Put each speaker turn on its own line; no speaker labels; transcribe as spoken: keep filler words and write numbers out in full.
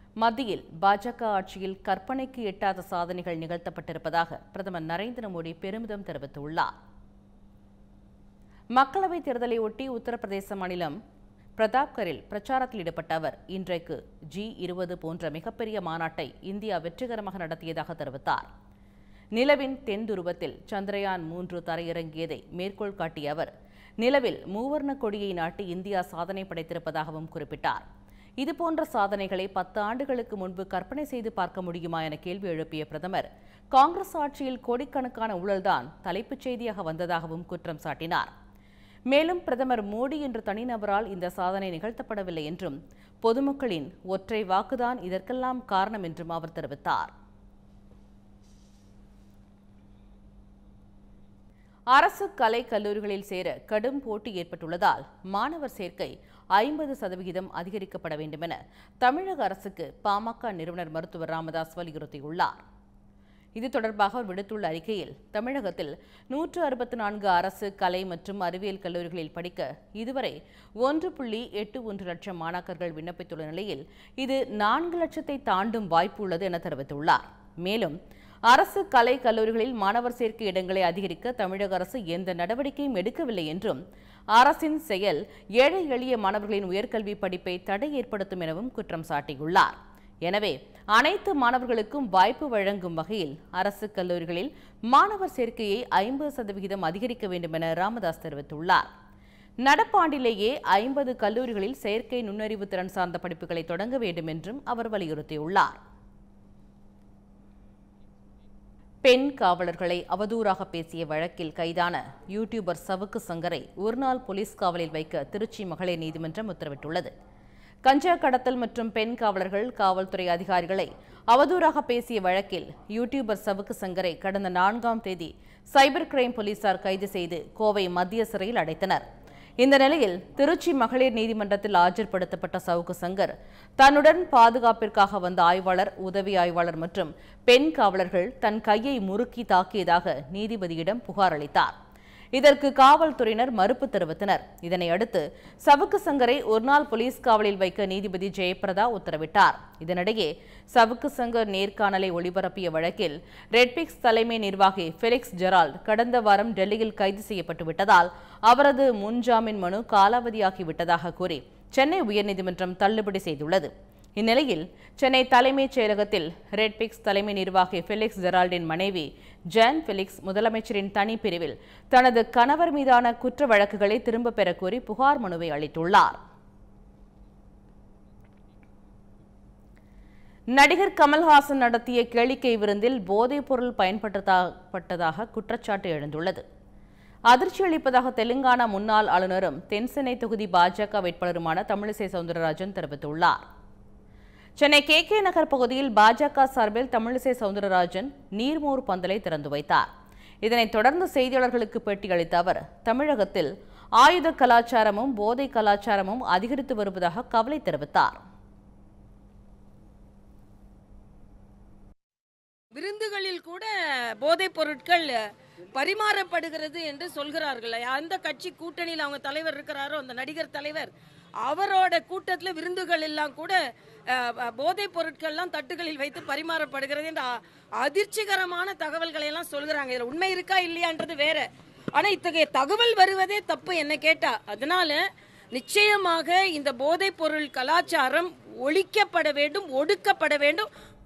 மத்தியில் பாஜக ஆட்சியில் கற்பனைக்கு எட்டாத சாதனைகள் நிகழ்த்தப்பட்டிருப்பதாக பிரதமர் நரேந்திர மோடி பெருமிதம் தெரிவித்துள்ளார். மக்களவைத் தேர்தலை ஒட்டி உத்தரப்பிரதேச மாநிலம் பிரதாப்கரில் பிரச்சாரத்தில் ஈடுபட்ட அவர் இன்றைக்கு ஜி இருபது போன்ற மிகப்பெரிய மாநாட்டை இந்தியா வெற்றிகரமாக நடத்தியதாக தெரிவித்தார். நிலவின் தென் துருவத்தில் சந்திரயான் மூன்று தரையிறங்கியதை மேற்கோள் காட்டிய அவர் நிலவில் மூவர்ண கொடியை நாட்டி இந்தியா சாதனை படைத்திருப்பதாகவும் குறிப்பிட்டார். இதுபோன்ற சாதனைகளை பத்து ஆண்டுகளுக்கு முன்பு கற்பனை செய்து பார்க்க முடியுமா என கேள்வி எழுப்பிய பிரதமர் காங்கிரஸ் ஆட்சியில் கோடிக்கணக்கான ஊழல்தான் தலைப்புச் செய்தியாக வந்ததாகவும் குற்றம் சாட்டினார். மேலும் பிரதமர் மோடி என்ற தனிநபரால் இந்த சாதனை நிகழ்த்தப்படவில்லை என்றும் பொதுமக்களின் ஒற்றை வாக்குதான் இதற்கெல்லாம் காரணம் என்றும் அவர் தெரிவித்தார். அரசு கலை கல்லூரிகளில் சேர கடும் போட்டி ஏற்பட்டுள்ளதால் மாணவர் சேர்க்கை ஐம்பது சதவிகிதம் அதிகரிக்கப்பட வேண்டும் என தமிழக அரசுக்கு பாமக நிறுவனர் மருத்துவர் ராமதாஸ் வலியுறுத்தியுள்ளார். இது தொடர்பாக அவர் விடுத்துள்ள அறிக்கையில் தமிழகத்தில் நூற்று அறுபத்தி நான்கு அரசு கலை மற்றும் அறிவியல் கல்லூரிகளில் படிக்க இதுவரை ஒன்று புள்ளி எட்டு ஒன்று லட்சம் மாணாக்கர்கள் விண்ணப்பித்துள்ள நிலையில் இது நான்கு லட்சத்தை தாண்டும் வாய்ப்பு உள்ளது என தெரிவித்துள்ளார். மேலும் அரசு கலை கல்லூரிகளில் மாணவர் சேர்க்கை இடங்களை அதிகரிக்க தமிழக அரசு எந்த நடவடிக்கையும் எடுக்கவில்லை என்றும் அரசின் செயல் ஏழை எளிய மாணவர்களின் உயர்கல்வி படிப்பை தடை ஏற்படுத்தும் எனவும் குற்றம் சாட்டியுள்ளார். எனவே அனைத்து மாணவர்களுக்கும் வாய்ப்பு வழங்கும் வகையில் அரசு கல்லூரிகளில் மாணவர் சேர்க்கையை ஐம்பது சதவிகிதம் அதிகரிக்க வேண்டும் என ராமதாஸ் தெரிவித்துள்ளார். நடப்பாண்டிலேயே ஐம்பது கல்லூரிகளில் செயற்கை நுண்ணறிவு திறன் சார்ந்த படிப்புகளை தொடங்க வேண்டும் என்றும் அவர் வலியுறுத்தியுள்ளார். பெண் காவலர்களை அவதூறாக பேசிய வழக்கில் கைதான யூடியூபர் சவுக்கு சங்கரை ஒருநாள் போலீஸ் காவலில் வைக்க திருச்சி மகளிர் நீதிமன்றம் உத்தரவிட்டுள்ளது. கஞ்சா கடத்தல் மற்றும் பெண் காவலர்கள் காவல்துறை அதிகாரிகளை அவதூறாக பேசிய வழக்கில் யூடியூபர் சவுக்கு சங்கரை கடந்த நான்காம் தேதி சைபர் கிரைம் போலீசார் கைது செய்து கோவை மத்திய சிறையில் அடைத்தனர். இந்த நிலையில் திருச்சி மகளிர் நீதிமன்றத்தில் ஆஜர்படுத்தப்பட்ட சவுக்கு சங்கர் தன்னுடன் பாதுகாப்பிற்காக வந்த ஆய்வாளர், உதவி ஆய்வாளர் மற்றும் பெண் காவலர்கள் தன் கையை முறுக்கி தாக்கியதாக நீதிபதியிடம் புகார் அளித்தார். இதற்கு காவல்துறையினர் மறுப்பு தெரிவித்தனர். இதனை அடுத்து சவுக்கு சங்கரை ஒருநாள் போலீஸ் காவலில் வைக்க நீதிபதி ஜெயபிரதா உத்தரவிட்டார். இதனிடையே சவுக்கு சங்கர் நேர்காணலை ஒளிபரப்பிய வழக்கில் ரெட்பிக்ஸ் தலைமை நிர்வாகி ஃபெலிக்ஸ் ஜெரால்ட் கடந்த வாரம் டெல்லியில் கைது செய்யப்பட்டு விட்டதால் அவரது முன்ஜாமீன் மனு காலாவதியாகிவிட்டதாக கூறி சென்னை உயர்நீதிமன்றம் தள்ளுபடி செய்துள்ளது. இந்நிலையில் சென்னை தலைமைச் செயலகத்தில் ரெட்பிக்ஸ் தலைமை நிர்வாகி ஃபெலிக்ஸ் ஜெரால்டின் மனைவி ஜான் ஃபெலிக்ஸ் முதலமைச்சரின் தனிப்பிரிவில் தனது கணவர் மீதான குற்ற வழக்குகளை திரும்பப் பெற கோரி புகார் மனுவை அளித்துள்ளார். நடிகர் கமல்ஹாசன் நடத்திய கேளிக்கை விருந்தில் போதைப் பொருள் பயன்படுத்தப்பட்டதாக குற்றச்சாட்டு எழுந்துள்ளது. அதிர்ச்சி அளிப்பதாக தெலுங்கானா முன்னாள் ஆளுநரும் தென்சென்னை தொகுதி பாஜக வேட்பாளருமான தமிழிசை சவுந்தரராஜன் தெரிவித்துள்ளார். சென்னை கே கே நகர் பகுதியில் பாஜக சார்பில் தமிழிசை சவுந்தரராஜன் நீர்மோர் பந்தலை திறந்து வைத்தார். இதனைத் தொடர்ந்து செய்தியாளர்களுக்கு பேட்டியளித்த அவர் தமிழகத்தில் ஆயுத கலாச்சாரமும் போதை கலாச்சாரமும் அதிகரித்து வருவதாக கவலை தெரிவித்தார்.
விருந்துகளில் கூட போதைப் பொருட்கள் பரிமாறப்படுகிறது என்று சொல்கிறார்கள். அந்த கட்சி கூட்டணியில் அவங்க தலைவர் இருக்கிறாரோ அந்த நடிகர் தலைவர் அவரோட கூட்டத்தில் விருந்துகள் எல்லாம் கூட போதைப் பொருட்கள் எல்லாம் தட்டுகளில் வைத்து பரிமாறப்படுகிறது என்ற அதிர்ச்சிகரமான தகவல்களை எல்லாம் சொல்கிறாங்க. இதுல உண்மை இருக்கா இல்லையான்றது வேற. ஆனா இத்தகைய தகவல் வருவதே தப்பு என்ன கேட்டா. அதனால நிச்சயமாக இந்த போதைப் பொருள் கலாச்சாரம் ஒழிக்கப்பட வேண்டும், ஒடுக்கப்பட வேண்டும்.